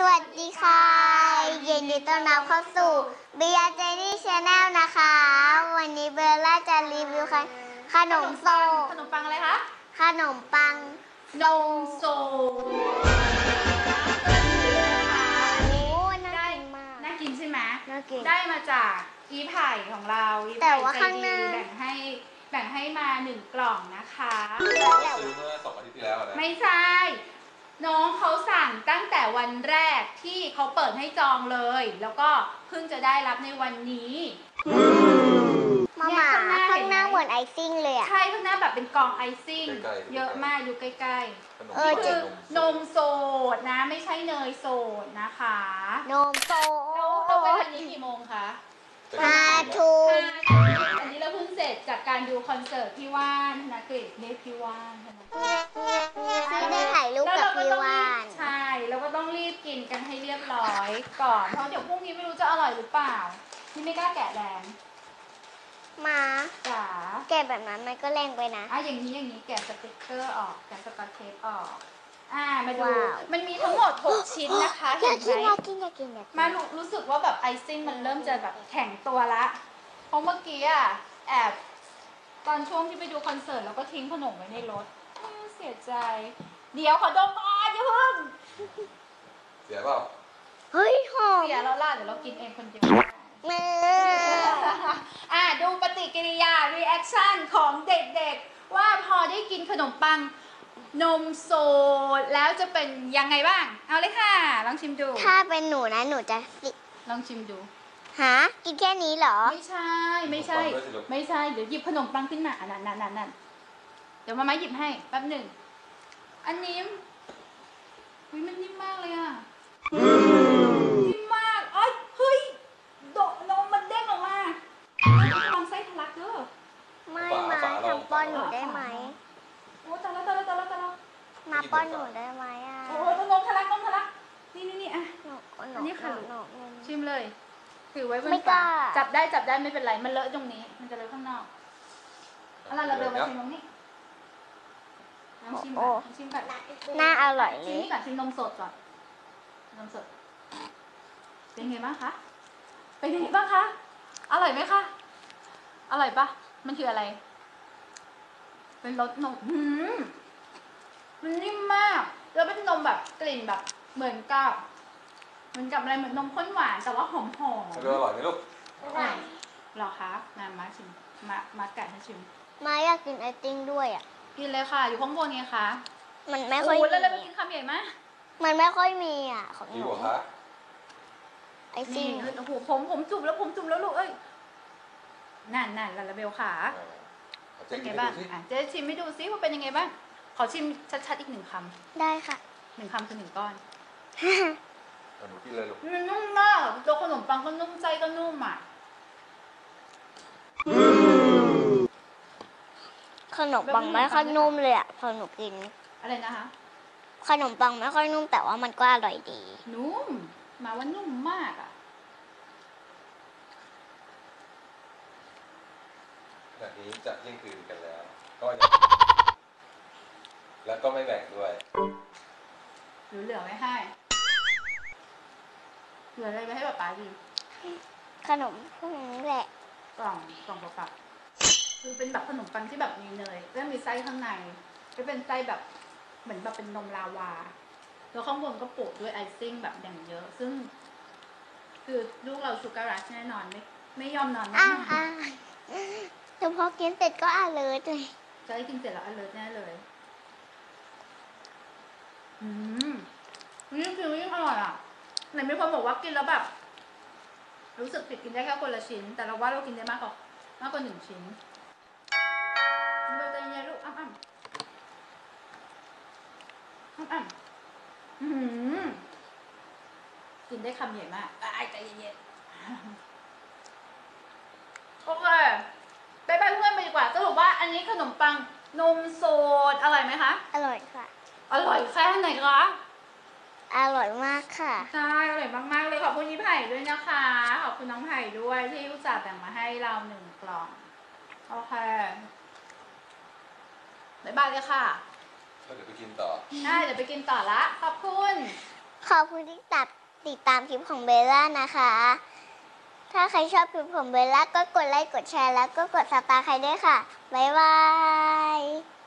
วัสดีค่ะยินดีต้อนรับเข้าสู่เบียร์เจนี่ชาแนลนะคะวันนี้เบลล่าจะรีวิวขนมโซขนมปังอะไรคะขนมปังนมโซโอ้น่ากินมากน่ากินใช่ไหมน่ากินได้มาจากอีไผ่ของเราอีแต่ไผ่ว่าใจดีแบ่งให้มา1 กล่องนะคะซื้อเมื่อ2 อาทิตย์ที่แล้วนะไม่ใช่น้องเขาสั่งตั้งแต่วันแรกที่เขาเปิดให้จองเลยแล้วก็เพิ่งจะได้รับในวันนี้มาม่าข้างหน้าเหมือนไอซิ่งเลยอ่ะใช่ข้างหน้าแบบเป็นกล่องไอซิ่งเยอะมากอยู่ใกล้ๆคือนมโสดนะไม่ใช่เนยโสดนะคะนมโซเราไปวันนี้กี่โมงคะ 5 ทุ่มอันนี้เราเพิ่งเสร็จจากการดูคอนเสิร์ตพี่ว่านธนกฤษเนตพี่ว่านที่ได้ถ่ายรูปกับพี่ว่านใช่แล้วก็ต้องรีบกินกันให้เรียบร้อยก่อนเพราะเดี๋ยวพรุ่งนี้ไม่รู้จะอร่อยหรือเปล่านี่ไม่กล้าแกะแรงมาจ๋าแกะแบบนั้นมันก็แรงไปนะอย่างนี้แกะสติ๊กเกอร์ออกแกะสกอตเทปออกมาดูมันมีทั้งหมด6 ชิ้นนะคะเห็นไหมอยากกินมารู้สึกว่าแบบไอซิ่งมันเริ่มจะแบบแข็งตัวละเพราะเมื่อกี้แอบตอนช่วงที่ไปดูคอนเสิร์ตแล้วก็ทิ้งขนมไว้ในรถเสียใจเดี๋ยวขอดมก่อนอย่าเพิ่งเสียเปล่าเฮ้ยหอมเสียแล้วล่ะเดี๋ยวเรากินเองคนเดียวดูปฏิกิริยา reaction ของเด็กๆว่าพอได้กินขนมปังนมโซดแล้วจะเป็นยังไงบ้างเอาเลยค่ะลองชิมดูถ้าเป็นหนูนะหนูจะลองชิมดูหากินแค่นี้เหรอไม่ใช่เดี๋ยวหยิบขนมปังขึ้นมานั่นเดี๋ยวมาหยิบให้แป๊บหนึ่งอันนี้มันนิ่มมากเลยนิ่มมากเฮ้ยนมมันเด้งออกมาลองไส้ทะลักเด้อไม่มาทำป้อนหนูได้ไหมโอ้ตายแล้วมาป้อนหนูได้ไหมโอ้นมทะลักนี่อันนี้ค่ะชิมเลยถือไว้บนฝาจับได้ไม่เป็นไรมันเลอะตรงนี้มันจะเลอะข้างนอกเราเดินมาชิมตรงนี้ลองชิมก่อนน่าอร่อยเลยชิมนมสดก่อนนมสดเป็นไงบ้างคะอร่อยไหมคะอร่อยปะมันคืออะไรเป็นรสนมมันนิ่มมากแล้วเป็นนมแบบกลิ่นแบบเหมือนกับอะไรเหมือนนมข้นหวานแต่ว่าหอมอร่อยไหมลูกอร่อยหรอคะมาชิมมาแกะให้ชิมมาอยากกินไอติมด้วยกินเลยค่ะอยู่ข้างบนไงคะมันไม่ค่อยแล้วไปกินคำใหญ่มากมันไม่ค่อยมีของหนูคะไอติมโอ้โหผมจุ่มแล้วลูกนั่นลาลาเบลขาเป็นไงบ้างเจ๊ชิมให้ดูซิว่าเป็นยังไงบ้างขอชิมชัดๆอีก1 คำได้ค่ะ 1 คำคือ1 ก้อนหนูกินเลยลูกมันนุ่มมากตัวขนมปังก็นุ่มใจก็นุ่มขนมปังไม่ค่อยนุ่มเลยพอหนูกินอะไรนะคะขนมปังไม่ค่อยนุ่มแต่ว่ามันก็อร่อยดีนุ่มมาว่านุ่มมากแบบนี้จะเที่ยงคืนกันแล้วก็ไม่แบ่งด้วยเหลือไว้ให้เหลืออะไรไว้ให้ป๊าดีขนมพวกนี้แหละกล่องเปล่าคือเป็นแบบขนมปังที่แบบมีเนยแล้วมีไส้ข้างในจะเป็นไส้แบบเหมือนแบบเป็นนมลาวาแล้วข้างบนก็โปะด้วยไอซิ่งแบบอย่างเยอะซึ่งคือลูกเราชูการ์รัชแน่นอนไม่ยอมนอนแน่นอนแต่พอกินเสร็จก็alertเลยจะได้กินเสร็จแล้วalertแน่เลยนี่คือยิ่งอร่อยไหนมีคนบอกว่ากินแล้วแบบรู้สึกผิดกินได้แค่คนละชิ้นแต่เราว่าเรากินได้มากกว่า1 ชิ้นเราใจเย็นลูกอ้ำกินได้คำใหญ่มากใจเย็นโอเคไปเพื่อนไปดีกว่าสรุปว่าอันนี้ขนมปังนมโซดอร่อยไหมคะอร่อยค่ะอร่อยแค่ไหนคะอร่อยมากค่ะใช่อร่อยมากๆเลยขอบคุณพี่ไผ่ด้วยนะคะขอบคุณน้องไผ่ด้วยที่อุตส่าห์แบ่งมาให้เรา1 กล่องโอเคบ๊ายบายเลยค่ะเดี๋ยวไปกินต่อได้เดี๋ยวไปกินต่อละขอบคุณขอบคุณที่ติดตามคลิปของเบลล่านะคะ ถ้าใครชอบคลิปของเบลล่าก็กดไลค์กดแชร์แล้วก็กดซับสไครบ์ด้วยค่ะบ๊ายบาย